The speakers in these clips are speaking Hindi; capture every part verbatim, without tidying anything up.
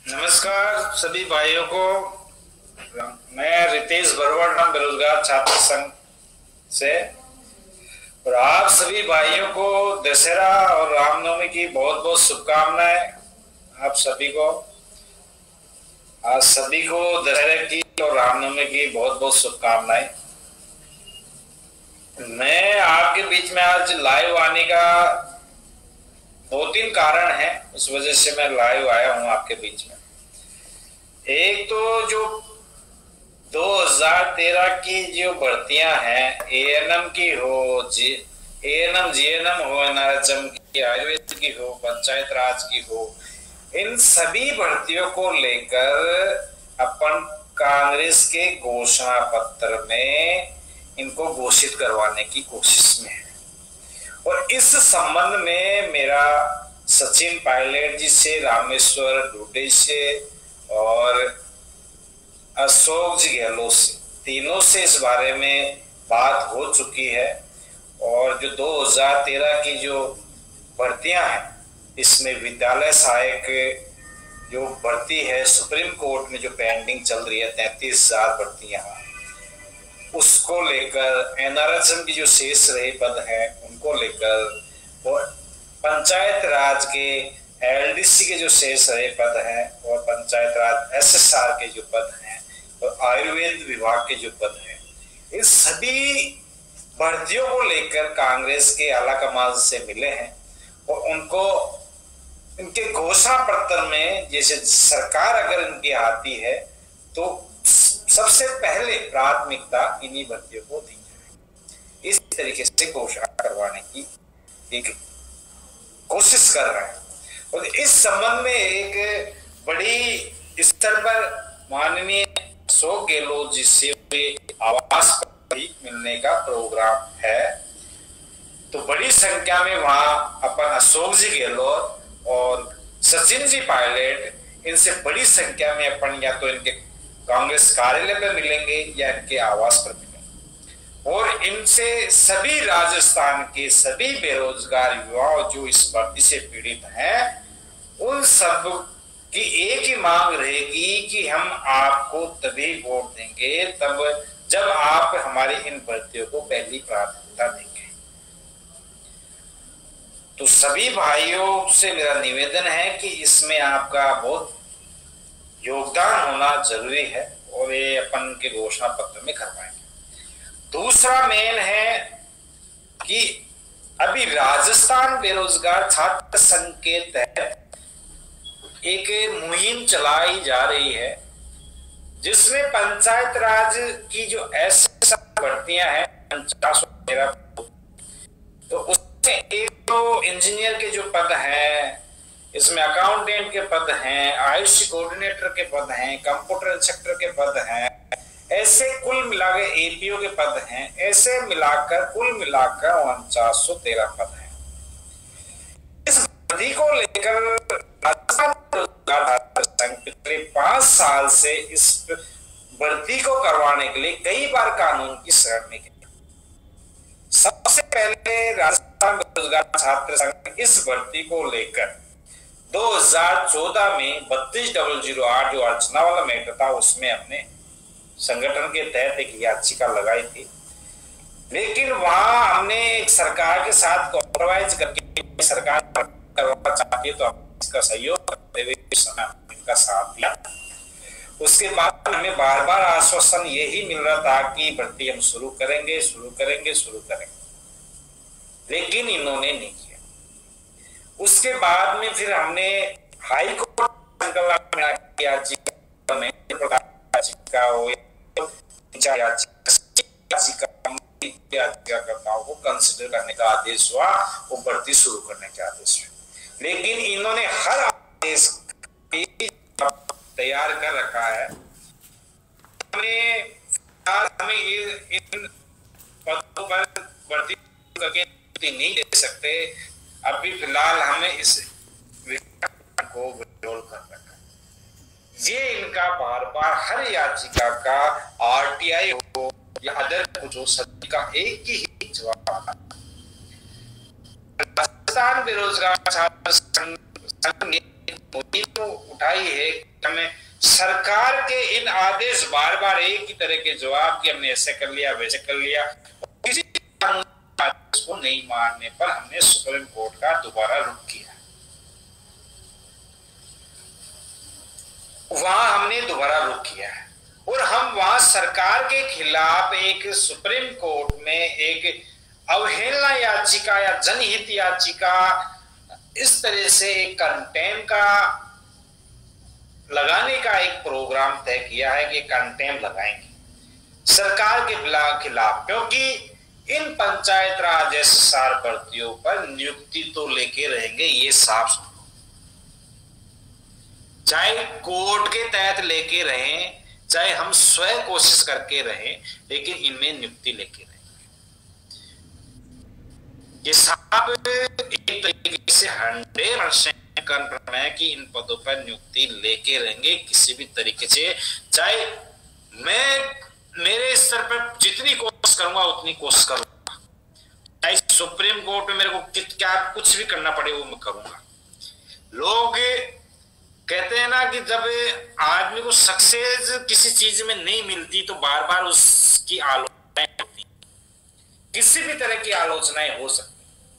नमस्कार सभी भाइयों को। मैं रितेश बरवाड़ बेरोजगार छात्र संघ से और आप सभी भाइयों को दशहरा और रामनवमी की बहुत बहुत शुभकामनाएं। आप सभी को आज सभी को दशहरे की और रामनवमी की बहुत बहुत शुभकामनाएं। मैं आपके बीच में आज लाइव आने का दो तीन कारण है, उस वजह से मैं लाइव आया हूं आपके बीच में। एक तो जो दो हज़ार तेरह की जो भर्तियां हैं, एएनएम की हो, जी एएनएम जीएनएम हो, एनआरएचएम की, आयुर्वेद की हो, पंचायत राज की हो, इन सभी भर्तियों को लेकर अपन कांग्रेस के घोषणा पत्र में इनको घोषित करवाने की कोशिश में है। और इस संबंध में मेरा सचिन पायलट जी से, रामेश्वर डूडे से और अशोक जी गहलोत से, तीनों से इस बारे में बात हो चुकी है। और जो दो हज़ार तेरह की जो भर्तियां हैं, इसमें विद्यालय सहायक जो भर्ती है सुप्रीम कोर्ट में जो पेंडिंग चल रही है, तैंतीस हजार भर्तियां, उसको लेकर एनआरएचएम की जो शेष रहे पद हैं उनको लेकर, और पंचायत राज के एलडीसी के जो शेष रहे पद हैं, और पंचायत राज एसएसआर के जो पद हैं, और आयुर्वेद विभाग के जो पद हैं, इस सभी भर्तियों को लेकर कांग्रेस के आला कमान से मिले हैं। और उनको इनके घोषणा पत्र में जैसे सरकार अगर इनकी आती है तो सबसे पहले प्राथमिकता इन्हीं भर्तियों को दी जाएगी। इस तरीके से घोषणा करवाने की एक कोशिश कर रहे हैं। और इस संबंध में एक बड़ी स्तर पर माननीय अशोक गहलोत जी से आवास पर भी मिलने का प्रोग्राम है। तो बड़ी संख्या में वहां अपन अशोक जी गहलोत और सचिन जी पायलट, इनसे बड़ी संख्या में अपन या तो इनके कांग्रेस कार्यालय पर मिलेंगे या इनके आवास पर मिलेंगे। और इनसे सभी राजस्थान के सभी बेरोजगार युवा जो इस भर्ती से पीड़ित हैं, उन सब की एक ही मांग रहेगी कि हम आपको तभी वोट देंगे तब जब आप हमारी इन भर्तियों को पहली प्राथमिकता देंगे। तो सभी भाइयों से मेरा निवेदन है कि इसमें आपका बहुत योगदान होना जरूरी है और ये अपन के घोषणा पत्र में करवाएंगे। दूसरा मेन है कि अभी राजस्थान बेरोजगार छात्र संघ के तहत एक मुहिम चलाई जा रही है, जिसमें पंचायत राज की जो ऐसी भर्तियां हैं पचास तेरह, तो उसमें एक तो इंजीनियर के जो पद हैं, इसमें अकाउंटेंट के पद हैं, आयुष कोऑर्डिनेटर के पद हैं, कंप्यूटर इंस्ट्रक्टर के पद हैं, ऐसे कुल मिलाकर एपीओ के पद हैं, ऐसे मिलाकर कुल मिलाकर उनचास सौ तेरह पद हैं। इस भर्ती को लेकर राजस्थान संघ पिछले पांच साल से इस भर्ती को करवाने के लिए कई बार कानून की शरण में गया। सबसे पहले राजस्थान बेरोजगार छात्र संघ इस भर्ती को लेकर दो हज़ार चौदह में बत्तीस डबल जीरो आठ जो अर्चना वाला मैटर था, उसमें हमने संगठन के तहत एक याचिका लगाई थी। लेकिन वहां हमने एक सरकार के साथ कॉम्प्रोमाइज करके सरकार करवाना चाहती है तो हम इसका सहयोग करते हुए इनका साथ दिया। उसके बाद हमें बार बार आश्वासन यही मिल रहा था कि भर्ती हम शुरू करेंगे शुरू करेंगे शुरू करेंगे, लेकिन इन्होंने नहीं किया। उसके बाद में फिर हमने हाई कोर्ट याचिका में याचिका हो याचिकाकर्ताओं को कंसिडर करने का आदेश हुआ, वो भर्ती शुरू करने के आदेश हुए। लेकिन इन्होंने हर आदेश तैयार कर रखा है। हमें हमें इन पदों पर भर्ती करके नहीं दे सकते। अभी फिलहाल हमें इस को विरोध कर रखा है। ये इनका बार बार हर याचिका का आरटीआई हो या अदर कुछ हो, सभी का एक ही जवाब आता है। राजस्थान बेरोजगार छात्र संघ ने उठाई है कि हमें सरकार के इन आदेश बार बार एक ही तरह के जवाब कि हमने ऐसे कर लिया वैसे कर लिया, किसी आदेश को नहीं मानने पर हमने सुप्रीम कोर्ट का दोबारा रुख किया। वहां हमने दोबारा रुख किया है और हम वहां सरकार के खिलाफ एक सुप्रीम कोर्ट में एक अवहेलना याचिका या जनहित याचिका इस तरह से एक कंटेम का लगाने का एक प्रोग्राम तय किया है कि कंटेम लगाएंगे सरकार के खिलाफ, क्योंकि इन पंचायत राज एसएसआर भर्तियों पर नियुक्ति तो लेके रहेंगे, ये साफ सुथरा, चाहे कोर्ट के तहत लेके रहें चाहे हम स्वयं कोशिश करके रहें, लेकिन इनमें नियुक्ति लेके रहेंगे। ये साफ एक तरीके से हंड्रेड परसेंट कन्फर्म है कि इन पदों पर नियुक्ति लेके रहेंगे किसी भी तरीके से, चाहे मैं मेरे स्तर पर जितनी कोशिश करूंगा उतनी कोशिश करूंगा, चाहे सुप्रीम कोर्ट में मेरे को क्या कुछ भी करना पड़े वो मैं करूंगा। लोग कहते हैं ना कि जब आदमी को सक्सेस किसी चीज में नहीं मिलती तो बार बार उसकी आलोचनाएं होती, किसी भी तरह की आलोचनाएं हो सकती।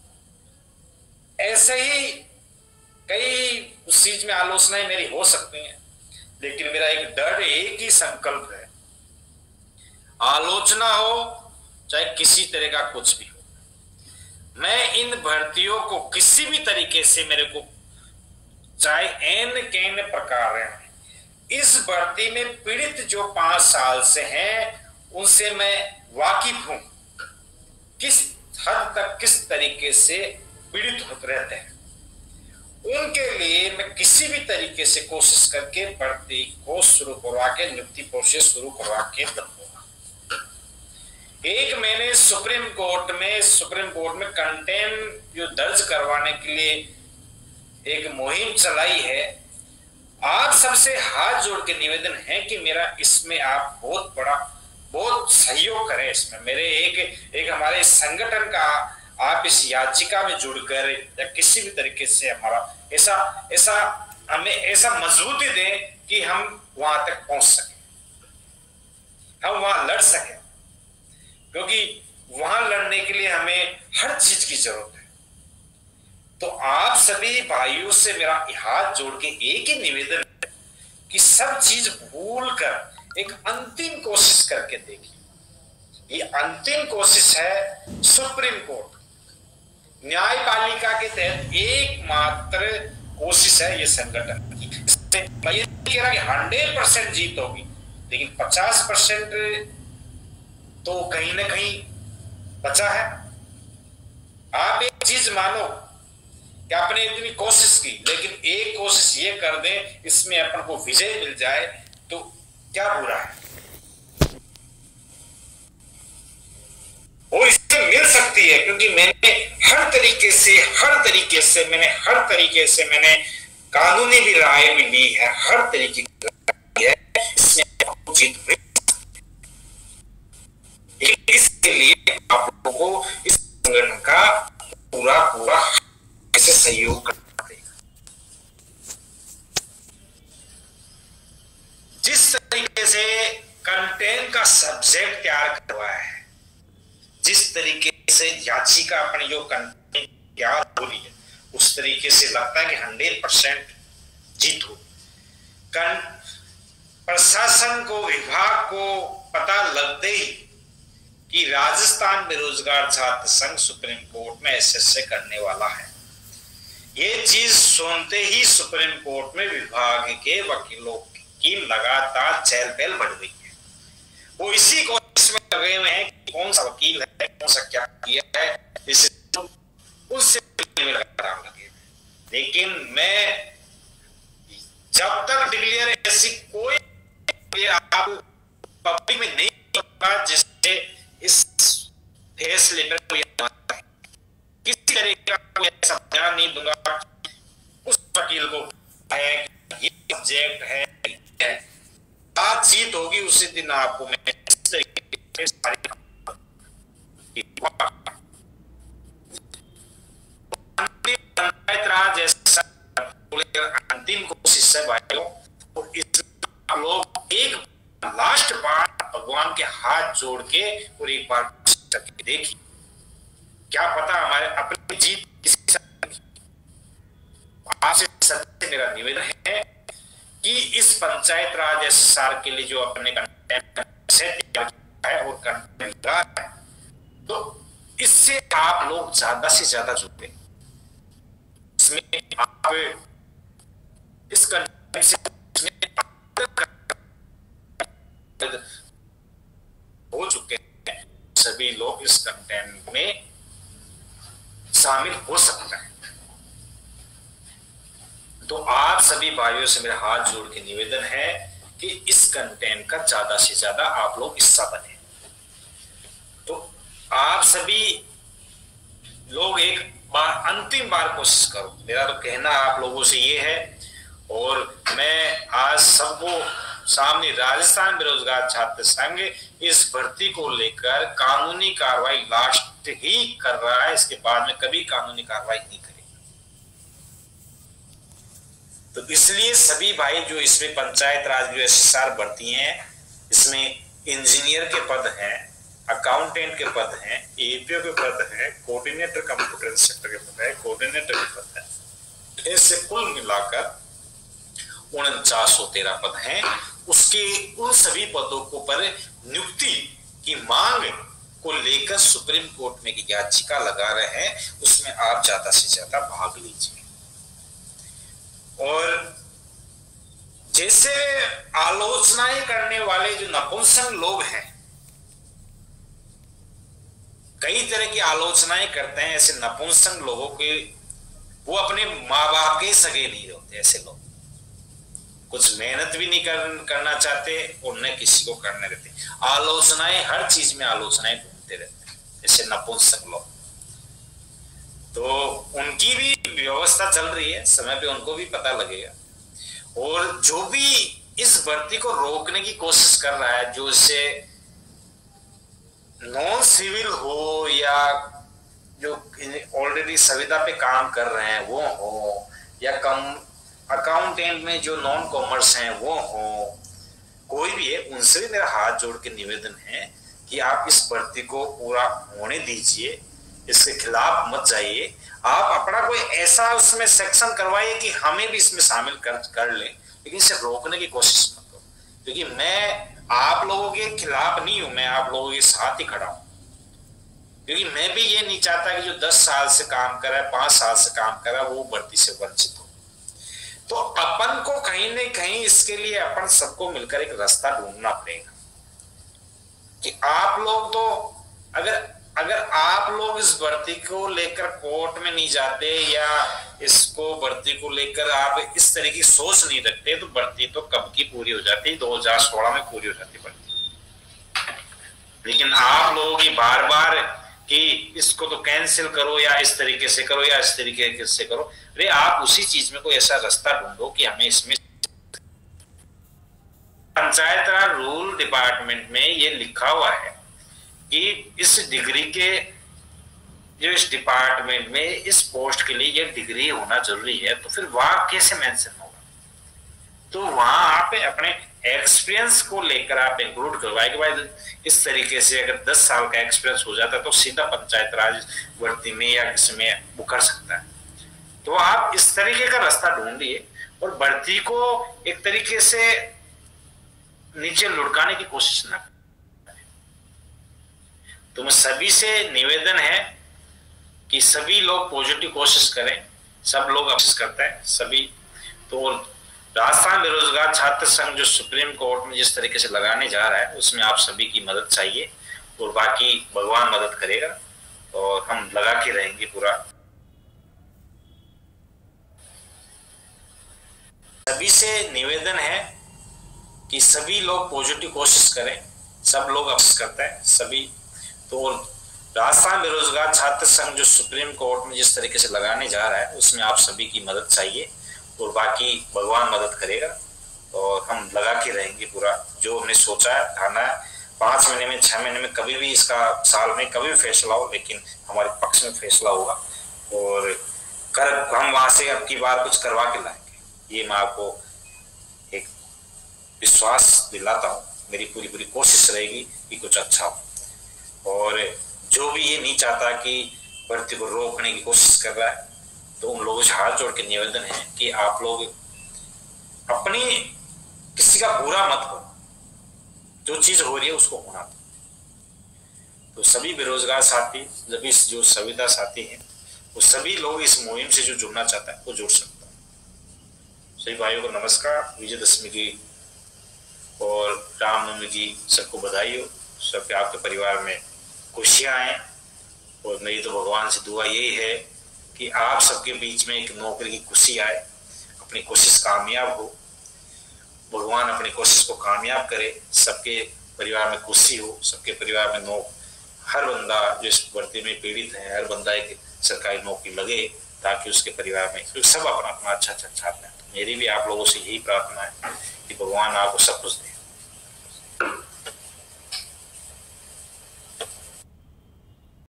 ऐसे ही कई उस चीज में आलोचनाएं मेरी हो सकती हैं, लेकिन मेरा एक डर एक ही संकल्प है, आलोचना हो चाहे किसी तरह का कुछ भी हो, मैं इन भर्तियों को किसी भी तरीके से मेरे को चाहे एन कैन प्रकार है, इस भर्ती में पीड़ित जो पांच साल से हैं उनसे मैं वाकिफ हूं, किस हद तक किस तरीके से पीड़ित होते रहते हैं, उनके लिए मैं किसी भी तरीके से कोशिश करके भर्ती को शुरू करवा के नियुक्ति प्रोसेस शुरू करवा के दूंगा। एक मैंने सुप्रीम कोर्ट में सुप्रीम कोर्ट में कंटेम जो दर्ज करवाने के लिए एक मुहिम चलाई है। आप सबसे हाथ जोड़ के निवेदन है कि मेरा इसमें आप बहुत बड़ा बहुत सहयोग करें। इसमें मेरे एक एक हमारे संगठन का आप इस याचिका में जुड़कर या किसी भी तरीके से हमारा ऐसा ऐसा हमें ऐसा मजबूती दें कि हम वहां तक पहुंच सकें, हम वहां लड़ सकें, क्योंकि वहां लड़ने के लिए हमें हर चीज की जरूरत है। तो आप सभी भाइयों से मेरा हाथ जोड़ के एक ही निवेदन है कि सब चीज भूल कर एक अंतिम कोशिश करके देखिए। ये अंतिम कोशिश है सुप्रीम कोर्ट न्यायपालिका के तहत एकमात्र कोशिश है ये संगठन की। मैं ये नहीं कह रहा कि हंड्रेड परसेंट जीत होगी, लेकिन पचास परसेंट तो कहीं ना कहीं बचा है। आप एक चीज मानो कि आपने इतनी कोशिश की, लेकिन एक कोशिश ये कर दें इसमें अपन को विजय मिल जाए तो क्या बुरा है, वो इससे मिल सकती है। क्योंकि मैंने हर तरीके से हर तरीके से मैंने हर तरीके से मैंने कानूनी भी राय भी ली है, हर तरीके की है, इसमें जीत मिल सकती है। इसके लिए आप लोगों को इस संगठन का पूरा पूरा ऐसे सहयोग करना पड़ेगा। जिस तरीके से कंटेंट का सब्जेक्ट तैयार करवाया है, जिस तरीके से याचिका अपनी जो कंटेंट तैयार हो रही है, उस तरीके से लगता है कि हंड्रेड परसेंट जीत हो। प्रशासन को विभाग को पता लगते ही कि राजस्थान बेरोजगार छात्र संघ सुप्रीम कोर्ट में एसएसए करने वाला है, ये चीज सुनते ही सुप्रीम कोर्ट में विभाग के वकीलों की लगातार चहल पहल बढ़ गई है। वो इसी कोशिश में लगे हुए हैं कि कौन सा वकील है, कौन सा क्या किया है, इसे उससे में लगातार लगे। लेकिन मैं जब तक डिक्लेयर ऐसी कोई आप पब्लिक में नहीं होगा जिससे इस फैसले पर किसी तरह का कोई ऐसा बयान नहीं दूंगा उस वकील को है ये सब्जेक्ट है, बातचीत होगी उसी दिन आपको मैं इस तरीके से पंचायत राज जैसा अंतिम कोशिश है भाइयों, तो इस लोग एक लास्ट बार भगवान के हाथ जोड़ के और एक बार करके देखिए, क्या पता हमारे अपनी जीत किसी आपसे सत्य मेरा निवेदन है कि इस पंचायत राज एसएसआर के लिए जो अपने कंटेंट तैयार किया है और कंटेंट मिल रहा है, तो इससे आप लोग ज्यादा से ज्यादा जुड़े, इसमें आप इस कंटेंट से हो चुके हैं, सभी लोग इस कंटेंट में शामिल हो सकते हैं। तो आप सभी भाइयों से मेरा हाथ जोड़ के निवेदन है कि इस कंटेंट का ज्यादा से ज्यादा आप लोग हिस्सा बने। तो आप सभी लोग एक बार अंतिम बार कोशिश करो, मेरा तो कहना आप लोगों से ये है। और मैं आज सबको सामने राजस्थान बेरोजगार छात्र संघ इस भर्ती को लेकर कानूनी कार्रवाई लास्ट ही कर रहा है, इसके बाद में कभी कानूनी कार्रवाई नहीं करेगा। तो इसलिए सभी भाई जो इसमें पंचायत राज जो एसएसआर भर्ती हैं, इसमें इंजीनियर के पद हैं, अकाउंटेंट के पद हैं, एपीओ के पद हैं, कोऑर्डिनेटर कंप्यूटर सेक्टर के पद है, कोऑर्डिनेटर के पद है, ऐसे कुल मिलाकर उनचास सौ तेरह पद हैं। उसके उन सभी पदों को पर नियुक्ति की मांग को लेकर सुप्रीम कोर्ट में याचिका लगा रहे हैं, उसमें आप ज्यादा से ज्यादा भाग लीजिए। और जैसे आलोचनाएं करने वाले जो नपुंसक लोग हैं, कई तरह की आलोचनाएं करते हैं ऐसे नपुंसक लोगों के, वो अपने माँ बाप के सगे नहीं होते। ऐसे लोग कुछ मेहनत भी नहीं कर, करना चाहते और न किसी को करने देते, आलोचनाएं हर चीज में आलोचनाएं ढूंढते रहते हैं ऐसे नपुंसक लोग। तो उनकी भी व्यवस्था चल रही है, समय पे उनको भी पता लगेगा। और जो भी इस भर्ती को रोकने की कोशिश कर रहा है, जो इसे नॉन सिविल हो या जो ऑलरेडी संविदा पे काम कर रहे हैं वो हो, या कम अकाउंटेंट में जो नॉन कॉमर्स हैं वो हो, कोई भी है, उनसे भी मेरा हाथ जोड़ के निवेदन है कि आप इस भर्ती को पूरा होने दीजिए, इसके खिलाफ मत जाइए। आप अपना कोई ऐसा उसमें सेक्शन करवाइए कि हमें भी इसमें शामिल कर कर लें, लेकिन इसे रोकने की कोशिश मत करो, क्योंकि मैं आप लोगों के खिलाफ नहीं हूं, मैं आप लोगों के साथ ही खड़ा हूं। क्योंकि मैं भी ये नहीं चाहता कि जो दस साल से काम कर रहा है, पांच साल से काम कर रहा है, वो भर्ती से वंचित हो। तो अपन को कहीं न कहीं इसके लिए अपन सबको मिलकर एक रास्ता ढूंढना पड़ेगा कि आप लोग तो अगर अगर आप लोग इस भर्ती को लेकर कोर्ट में नहीं जाते या इसको भर्ती को लेकर आप इस तरह की सोच नहीं रखते, तो भर्ती तो कब की पूरी हो जाती, दो हजार सोलह में पूरी हो जाती भर्ती। लेकिन आप लोगों की बार बार कि इसको तो कैंसिल करो या इस तरीके से करो या इस तरीके से करो, अरे आप उसी चीज में कोई ऐसा रास्ता ढूंढो कि हमें इसमें। पंचायत राज रूल डिपार्टमेंट में ये लिखा हुआ है कि इस डिग्री के जो इस डिपार्टमेंट में इस पोस्ट के लिए ये डिग्री होना जरूरी है, तो फिर वहां कैसे मेंशन होगा? तो वहां आप अपने एक्सपीरियंस को लेकर आप इंक्लूड करवाए कि भाई इस तरीके से अगर दस साल का एक्सपीरियंस हो जाता है तो सीधा पंचायत राज भर्ती में या किसी में वो कर सकता है। तो आप इस तरीके का रास्ता ढूंढिए और भर्ती को एक तरीके से नीचे लुढ़काने की कोशिश ना करें। तो मैं सभी से निवेदन है कि सभी लोग पॉजिटिव कोशिश करें, सब लोग कोशिश करते हैं सभी। तो राजस्थान बेरोजगार छात्र संघ जो सुप्रीम कोर्ट में जिस तरीके से लगाने जा रहा है, उसमें आप सभी की मदद चाहिए और बाकी भगवान मदद करेगा और हम लगा के रहेंगे पूरा। सभी से निवेदन है कि सभी लोग पॉजिटिव कोशिश करें, सब लोग कोशिश करते हैं सभी। तो राजस्थान बेरोजगार छात्र संघ जो सुप्रीम कोर्ट में जिस तरीके से लगाने जा रहा है, उसमें आप सभी की मदद चाहिए और बाकी भगवान मदद करेगा और हम लगा के रहेंगे पूरा। जो हमने सोचा है थाना पांच महीने में, छह महीने में, कभी भी इसका साल में कभी भी फैसला हो, लेकिन हमारे पक्ष में फैसला होगा और कर हम वहां से अब की बार कुछ करवा के लाएंगे, ये मैं आपको विश्वास दिलाता हूँ, मेरी पूरी पूरी कोशिश रहेगी कि कुछ अच्छा हो। और जो भी ये नहीं चाहता कि भर्ती को रोकने की कोशिश कर रहा है, तो उन लोगों से हाथ जोड़ के निवेदन है कि आप लोग अपनी किसी का बुरा मत करो, जो चीज हो रही है उसको होना दो। तो सभी बेरोजगार साथी, सभी जो संविदा साथी हैं, वो सभी लोग इस मुहिम से जो जुड़ना चाहता है वो जुड़ सकता है। सभी भाइयों को नमस्कार, विजयदशमी की और रामनवमी की सबको बधाई हो, सबके आपके परिवार में खुशियां आए। और मेरी तो भगवान से दुआ यही है कि आप सबके बीच में एक नौकरी की खुशी आए, अपनी कोशिश कामयाब हो, भगवान अपनी कोशिश को कामयाब करे, सबके परिवार में खुशी हो, सबके परिवार में नौकरी, हर बंदा जो इस भर्ती में पीड़ित है, हर बंदा एक सरकारी नौकरी लगे, ताकि उसके परिवार में सब अपना अपना अच्छा अच्छा छात्र है। मेरी भी आप लोगों से यही प्रार्थना है कि भगवान आपको सब कुछ दे।